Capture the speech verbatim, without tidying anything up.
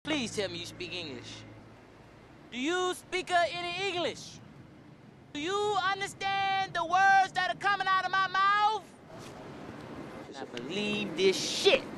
Please tell me you speak English. Do you speak uh, any English? Do you understand the words that are coming out of my mouth? I believe this shit.